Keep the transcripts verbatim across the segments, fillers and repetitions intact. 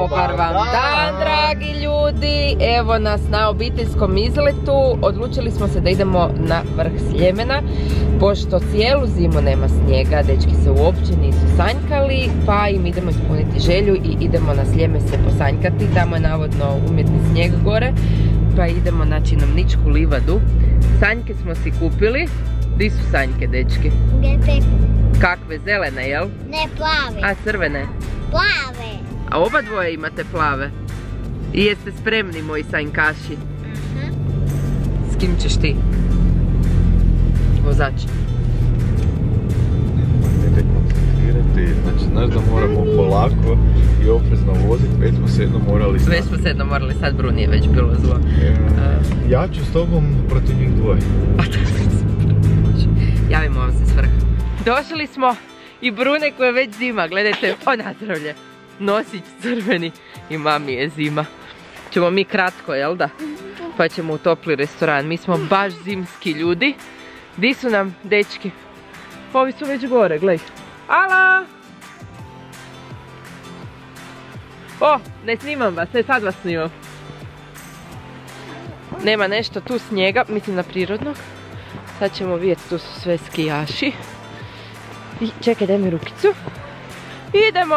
Dobar vam dan, dragi ljudi. Evo nas na obiteljskom izletu. Odlučili smo se da idemo na vrh Sljemena, pošto cijelu zimu nema snijega, dečki se uopće nisu sanjkali, pa im idemo ispuniti želju i idemo na Sljeme se posanjkati. Tamo je navodno umjetni snijeg gore, pa idemo na činovničku livadu. Sanjke smo si kupili. Di su sanjke, dečki? Kakve, zelene, jel? Ne, plave. A crvene? Plave. A oba dvoje imate plave? I jeste spremni, moji sanjkaši? Uh-huh. S kim ćeš ti? Vozač. Nemojte koncentrirati, znači znaš da moramo polako i oprezno voziti, već smo se jedno morali sad. Već smo se jedno morali, sad Bruni je već bilo zlo. Uh, ja ću s tobom protiv njih dvoje. Javimo vam se s vrha. Došli smo i Brune koja je već zima, gledajte, o nazdravlje. Nosić crveni i mami je zima. Ćemo mi kratko, jel da? Pa ćemo u topli restoran. Mi smo baš zimski ljudi. Di su nam dečki? Ovi su već gore, gledaj. Ala! O, ne snimam vas, ne sad vas snimam. Nema nešto tu snijega, mislim na prirodnog. Sad ćemo vidjeti, tu su sve skijaši. I čekaj, daj mi rukicu. Idemo!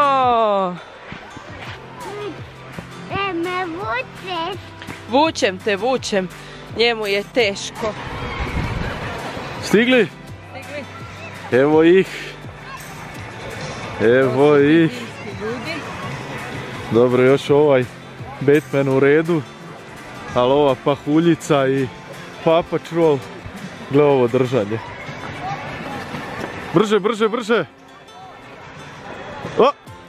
E, me vučeš? Vučem te, vučem. Njemu je teško. Stigli? Stigli? Evo ih. Evo ih. Dobro, još ovaj Batman u redu. Ali ova pahuljica i Paw Patrol. Gle ovo držanje. Brže, brže, brže! O!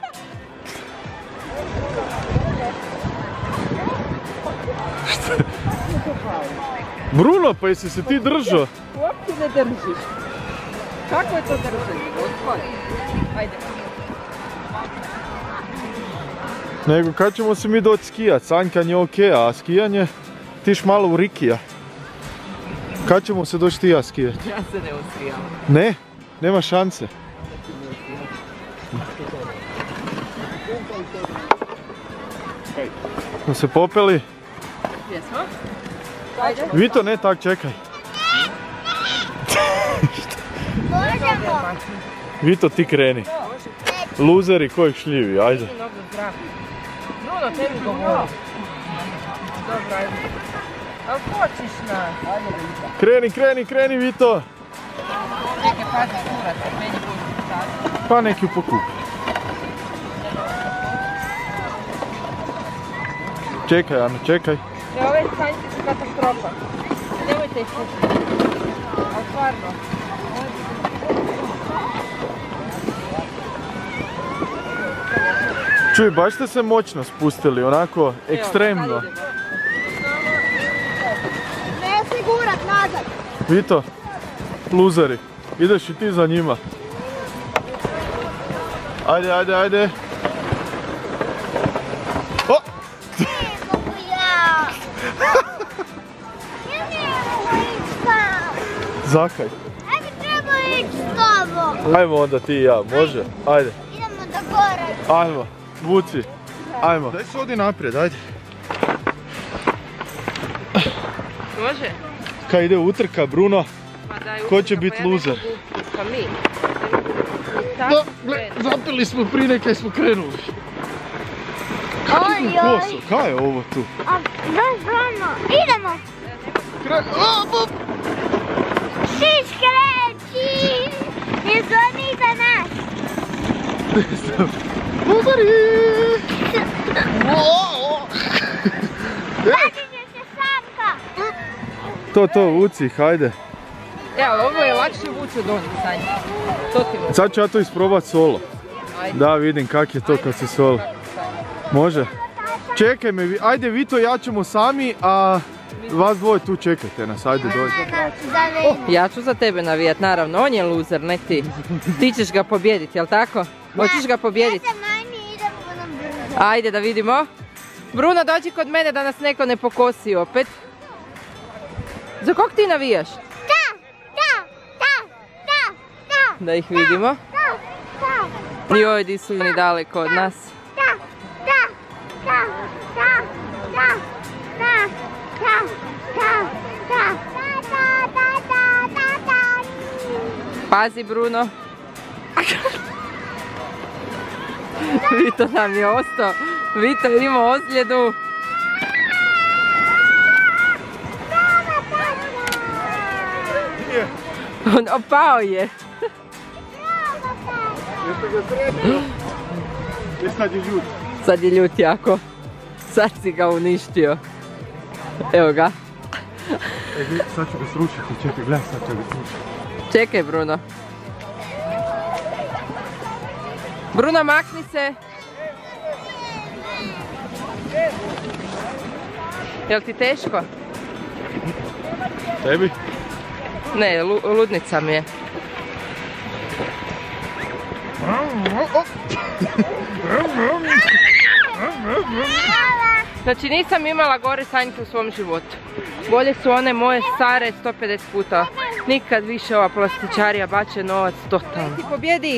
Šta? Bruno, pa jesi se ti držao? Uopće ne držiš. Kako je to držanje? Otpori. Ajde. Nego kad ćemo se mi doći skijat? Sanjkanje ok, a skijanje tiš malo u rikija. Kad ćemo se doći ti ja skijat? Ja se ne uskijam. Ne? Nema šanse. Smo se popeli? Jesmo? Ajde. Vito, ne tak, čekaj. Možemo. Vito, ti kreni. Luzeri kojih šljivi, ajde. Bruno, tebi govori. Dobro, ajde. Ali kočiš nas. Kreni, kreni, kreni, Vito. Čekaj, pazi, kurac, meni budu sad. Pa neki pokupi. Čekaj, Ana, čekaj. Ne, ove sanjke su katastrofa. Nemojte ih kupiti. Ali stvarno. Čuj, baš ste se moćno spustili, onako, ekstremno. Ne se gurat nazad. Vito, luzeri, ideš i ti za njima. Ajde, ajde, ajde. O! Ne mogu ja. Ja ne mogu ići sam. Zakaj? Ajde, treba ići s tobom. Ajmo onda ti i ja, može? Ajde. Idemo do gore. Ajmo, vuci. Ajmo. Daj se odi naprijed, ajde. Može? Kaj ide utrka, Bruno? Pa daj, Ko će utrka, biti pa ja ne luzer? mogu. Pa mi. Da, gle, zapili smo prije nekaj smo krenuli. Kakvi smo koso? Kaj je ovo tu? A, znaš, Bruno, idemo. Kre... O, bop! Šiš kreći. Jesu oni za nas. Ne znam. Luzeri! Zadinje se samka. To, to, vuci, hajde. Evo, ovo je lakše vući od onih sanjki. To ti vući. Sad ću ja to isprobat solo. Ajde. Da, vidim kak je to kad se solo. Može? Čekaj me, vi- ajde Vito, ja ćemo sami, a vas dvoje tu čekajte nas, ajde dođi. Ja ću za tebe navijat, naravno, on je luzer, ne ti. Ti ćeš ga pobijediti, jel tako? Hoćeš ga pobijediti? Ja sam najmi, idemo nam brzo. Ajde da vidimo. Bruno, dođi kod mene da nas neko ne pokosi opet. Za kog ti navijaš? Da, da, da, da, da. Da ih vidimo. Da, da, Joj, di su oni daleko od nas. da, da. Pazi, Bruno. Vito nam je ostao. Vito je imao ozljedu. On opao je. Sad je ljut. Sad je ljut jako. Sad si ga uništio. Evo ga. Sad ću ga srušiti, čekaj, gledaj, sad ću ga srušiti. Čekaj, Bruno. Bruno, makni se. Jel ti teško? Tebi? Ne, ludnica mi je. Znači nisam imala gore sanjke u svom životu. Bolje su one moje stare sto pedeset puta. Nikad više ova plastičarija bače novac totalno. Ti pobjedi ih!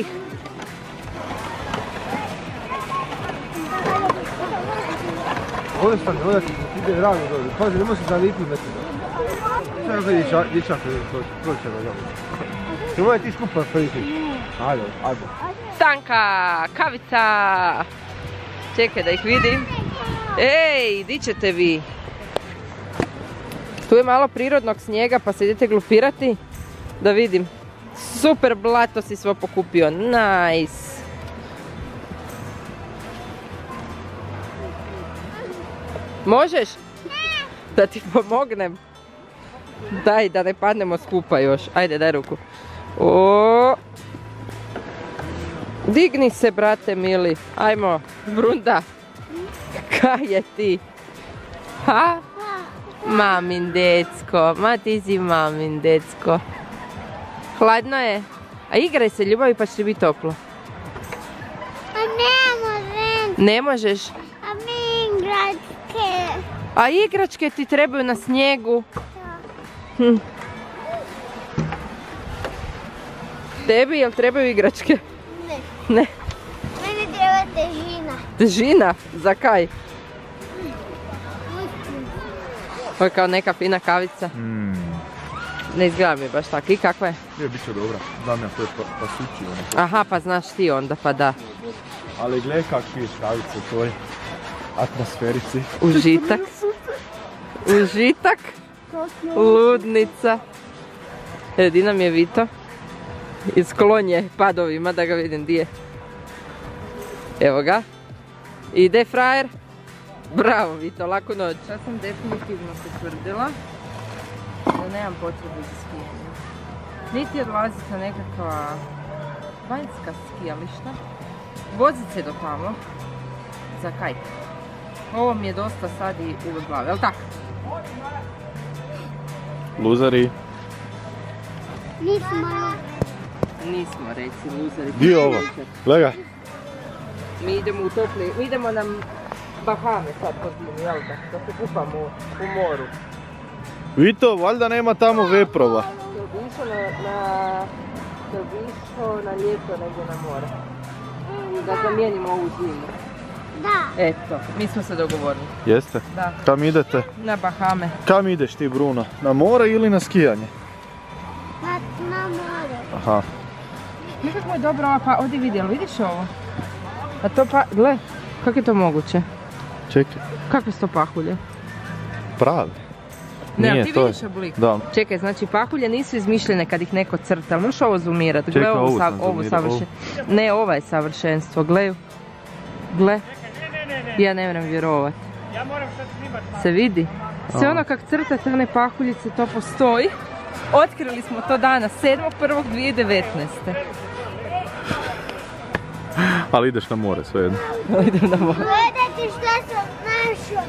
Ovdje sam, ovdje ti ide ravno dobro. Pazi, nemoj se zalipiti neće. Sada ga dječak proće ga dobro. Nemoj ti skupa priti. Ajde, ajde. Stanka, kavica. Čekaj da ih vidim. Ej, di ćete vi? Tu je malo prirodnog snijega pa se idete glupirati. Da vidim. Super blato si svo pokupio. Nice. Možeš? Da ti pomognem. Daj, da ne padnemo skupa još. Ajde, daj ruku. O. Digni se, brate mili. Ajmo, Brunda. Kaj je ti? Ha? Mamin decko. Ma ti si mamin decko. Hladno je. A igraj se, ljubavi, pa će ti biti toplo. A ne možem. Ne možeš? A mi igračke. A igračke ti trebaju na snijegu. Hm. Tebi jel trebaju igračke? Ne. Ne. Meni treba težina. Težina? Za kaj? Ovo je kao neka fina kavica. Mm. Ne izgleda mi baš tako. I kakva je? Je, bit će dobra. Znam ja, to je pa, pasući ono. Aha, pa znaš ti onda, pa da. Ali gledaj kak piješ kavice u toj atmosferici. Užitak. Užitak. Ludnica. E, di nam je Vito? Isklon je padovima, da ga vidim di je. Evo ga. Ide frajer. Bravo Vito, laku noć. Ja sam definitivno se tvrdila da nemam potrebu za skijanje. Niti odlaziti na nekakva vanjska skijališta. Vozit se do tamo. Za kaj? Ovo mi je dosta sad i uvek glave, jel tako? Luzari. Nismo. Nismo, reci, luzeri. Di je ovo? Gledaj. Mi idemo u topli, mi idemo na Bahame sad po zimi, jel da? Da se kupamo u moru. Vito, valjda nema tamo veprova. Jel bi išao na, na, jel bi išao na ljeto negdje na more? Da zamijenimo ovu zimu. Da. Eto, mi smo se dogovorili. Jeste? Da. Kam idete? Na Bahame. Kam ideš ti, Bruno? Na more ili na skijanje? Na, na more. Aha. Nekako je dobro ova pa, ovdje vidi, jel vidiš ovo? A to pa, gle, kako je to moguće? Čekaj. Kakve su to pahulje? Pravi. Ne, Nije, ali ti to je- vidiš oblik? Da. Čekaj, znači pahulje nisu izmišljene kad ih neko crta, ali možeš ovo zoomirati, gle Čekaj, ovu, ovu sav- sam ovu zoomirao, savršenstvo. Ne, ova je savršenstvo, gle. Gle. Ja ne moram vjerovat. Se vidi? Sve A. ono kak crtate one pahuljice, to postoji. Otkrili smo to danas, sedmog prvog dvije tisuće devetnaeste. Ali ideš na more, svejedno. Idem na more. Gledajte što sam našao.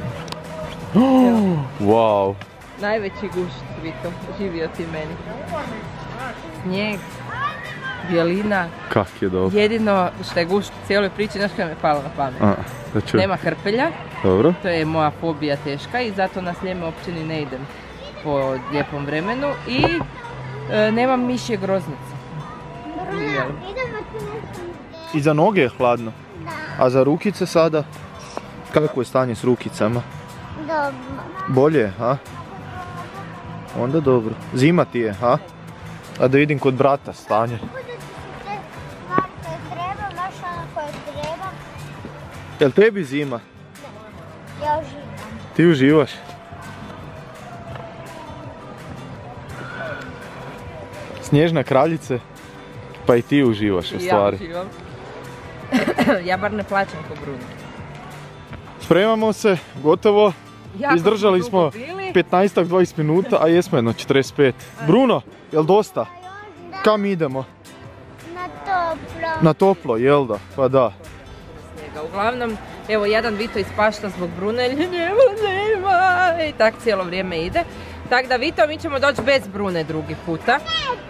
Wow. Najveći gušt, Vito, živio ti meni. Snijeg, bijelina, Kak je dobro. jedino što je gušt u cijeloj priči, znaš kada mi je palo na pamet? A, da čujem. Nema hrpelja, Dobro. to je moja fobija teška i zato na Sljeme uopće ni ne idem po lijepom vremenu i e, nemam mišje groznice. Idemo tu nešto. I za noge je hladno. Da. A za rukice sada? Kako je stanje s rukicama? Dobro. Bolje, a? Onda dobro. Zima ti je, a? A da vidim kod brata stanje. Jel tebi zima? Ne, ja uživam. Ti uživaš? Snježna kraljice, pa i ti uživaš u stvari. Ja uživam. Ja bar ne plaćam ko Bruno. Spremamo se, gotovo. Jako Izdržali smo petnaest do dvadeset minuta, a jesmo jedno četrdeset pet. Bruno, jel dosta? Kam idemo? Na toplo. Na toplo, jel da? Pa da. Uglavnom, evo jedan Vito ispašta zbog Brune, jer njemu nema i tak cijelo vrijeme ide. Tako da Vito, mi ćemo doći bez Brune drugi puta.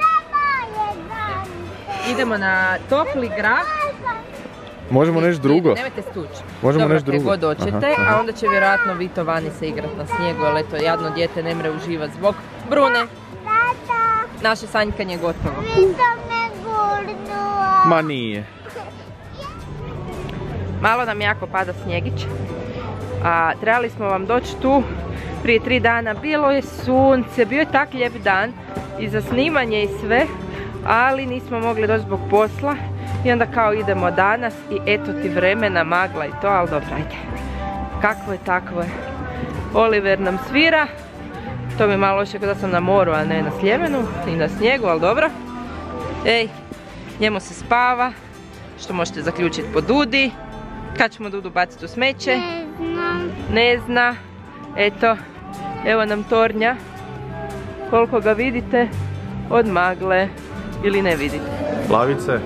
Idemo na topli grah. Možemo nešto drugo? Nemojte stući. Možemo Dobro, nešto drugo. god hoćete, Aha, aha. a onda će vjerojatno Vito vani se igrat na snijegu, jer eto, jadno dijete ne mre uživati zbog Brune. Naše sanjkanje je gotovo. Vito me gurnuo. Ma nije. Malo nam jako pada snjegić. A, trebali smo vam doći tu prije tri dana. Bilo je sunce, bio je tak lijep dan i za snimanje i sve, ali nismo mogli doći zbog posla. I onda kao idemo danas i eto ti vremena, magla i to, ali dobro, ajde. Kakvo je, takvo je. Oliver nam svira. To mi je malo loše kada sam na moru, a ne na Sljemenu i na snijegu, ali dobro. Ej, njemu se spava, što možete zaključiti po Dudi. Kad ćemo Dudu baciti u smeće? Ne znam. Ne zna. Eto, evo nam tornja. Koliko ga vidite od magle ili ne vidite. Lavice.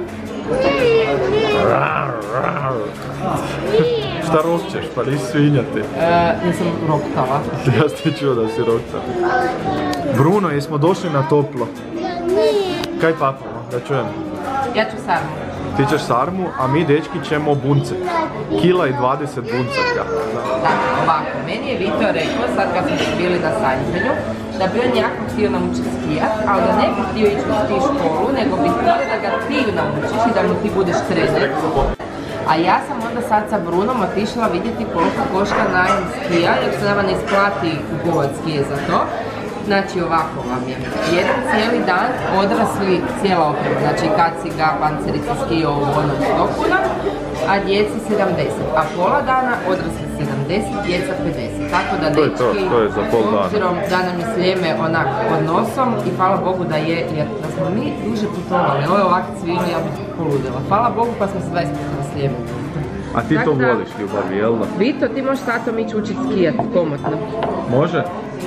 Šta rokćeš, pa nisi svinja ti. Nisam roktala. Ja ste čuo da si roktala. Bruno, jesmo došli na toplo? Kaj papamo, da čujem? Ja ću sarmu. Ti ćeš sarmu, a mi dečki ćemo buncek. Kila i dvadeset bunceka. Da, ovako, meni je Vito rekao, sad kad smo bili na sanjkanju, da bi on jako htio naučiti skijat, ali da ne bi htio ići u ski školu, nego bi htio da ga ti naučiš i da mu ti budeš trener. A ja sam onda sad sa Brunom otišla vidjeti koliko košta najam skija, jer se nama ne isplati kupovati skije za to. Znači ovako vam je, jedan cijeli dan odrasli cijela oprema, znači kaciga, pancerica, ski, ovo, ono, sto kuna, a djeci sedamdeset, a pola dana odrasli sedamdeset, djeca pedeset, tako da To je to, dečki, to je za pol dana. obzirom da nam je Sljeme onak pod nosom i hvala Bogu da je, jer da smo mi duže putovali, ovo je ovak cvilo, ja bih poludila, hvala Bogu pa smo se dvadeset puta na Sljeme. A ti to Tako da- voliš, ljubavi, jel da? Vito, ti možeš s tatom ići učiti skijat, komotno. Može?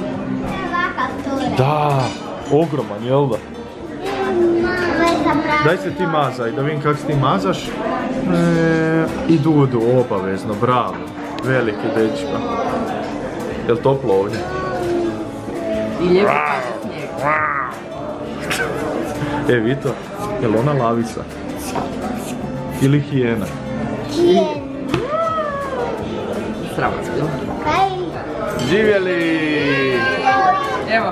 Da, ogroman, jel da? Daj se ti mazaj, da vidim kako se ti mazaš. E, I Dudu, obavezno, bravo. Veliki dečka. Jel toplo ovdje? I lijepo pada snijeg. E, Vito, jel ona lavica? Ili hijena? Sravac bilo. Živjeli! Evo.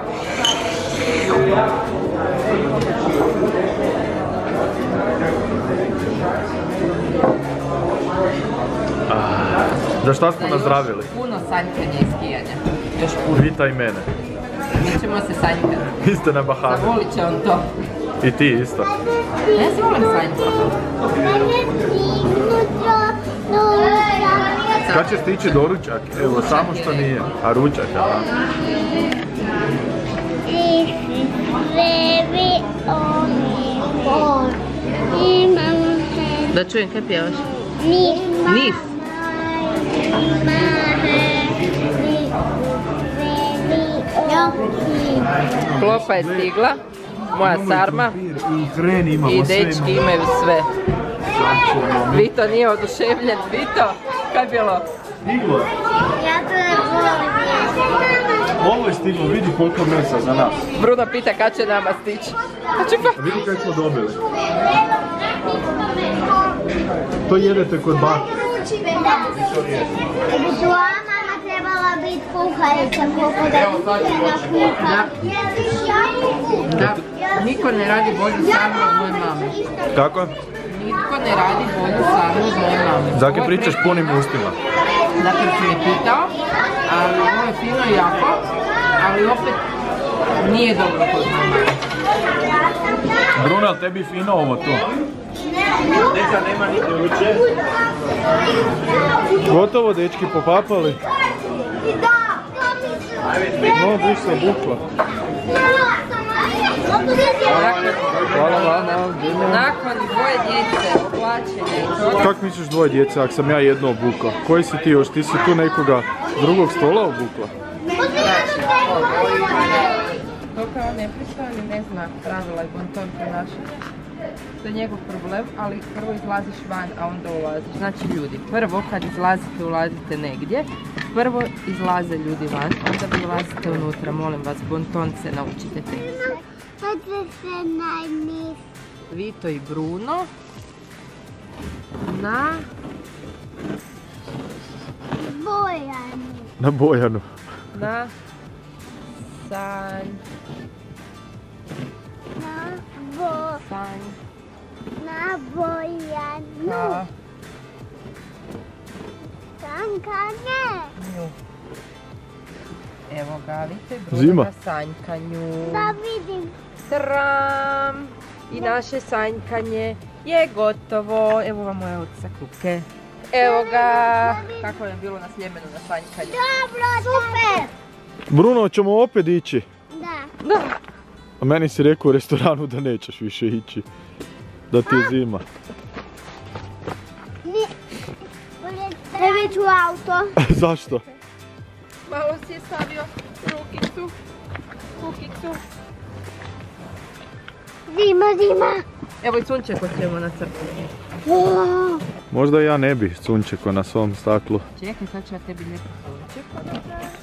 Za šta smo nazdravili? Puno sanjkanja i skijanja. Još puno. Vita i mene. Mi ćemo se sanjkati. Vi ste na Bahame. Zavolit će on to. I ti isto. Ja se volim sanjkati. Kad će stići doručak? Evo, samo što nije. A ručak, aha. Da čujem, kaj pjevaš? Nis. Nis. Klopa je stigla. Moja sarma. I hren imamo, I sve dečki imamo. imaju sve. Sad ćemo mi- Vito nije oduševljen. Vito, kaj je bilo? Stiglo je. Ja to ne volim. Ovo je stiglo, vidi koliko mesa za nas. Bruno pita kad će nama stići. A čupa. A vidi kaj smo dobili. To jedete kod bake. Tvoja mama trebala biti kuharica, koliko da ti na kuha. Da, niko ne radi bolju sarmu od moje mame. Kako? Nitko ne radi bolju sarmu od moje mame. Zaki Ovo je pričaš pre- punim ustima. Zato si me pitao, ali ovo je fino i jako, ali opet nije dobro kod moje mame. Bruno, jel tebi fino ovo to? Gotovo, dečki, popapali? No, buš se bukla. Hvala vama. Nakon dvoje djece, oblačenja. Kako misliš dvoje djece, ako sam ja jedno obukla? Koji si ti još? Ti si tu nekoga s drugog stola obukla? To kao nepristojni ne zna pravila i bonton ponašanja. To je njegov problem, ali prvo izlaziš van, a onda ulaziš. Znači ljudi, prvo kad izlazite, ulazite negdje, prvo izlaze ljudi van, onda vi ulazite unutra, molim vas, bontonce naučite te. Vito i Bruno na Bojanu. Na Bojanu. na sanj Na bo... sanj Na Bojanu. ka Sanka ne. nju. Evo ga, Vito i Bruno Zima. na sanjkanju. Da vidim. Tram! I naše sanjkanje je gotovo. Evo vam moje oca kuke. Evo ga! Kako je bilo na Sljemenu na sanjkanju? Dobro, super. Bruno, ćemo opet ići? Da. Da! A meni si rekao u restoranu da nećeš više ići. Da ti je zima. Treba ići u auto. Zašto? Malo si je stavio rukicu, kukicu. Zima, zima. Evo i sunčeko ćemo nacrtati. Oh. Možda ja ne bi sunčeko na svom staklu. Čekaj, sad ću ja tebi lijepo sunčeko.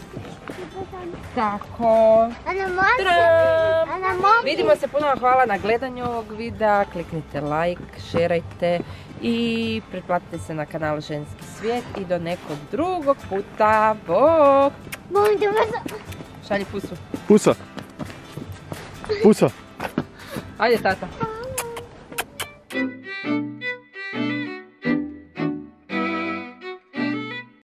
Tako. Ana, može? Tram! Ana, može? Vidimo se, puno vam hvala na gledanju ovog videa, kliknite like, šerajte i pretplatite se na kanal Ženski svijet i do nekog drugog puta, bok! Molim te, brzo. Šalji pusu. Pusa! Pusa! Ajde tata.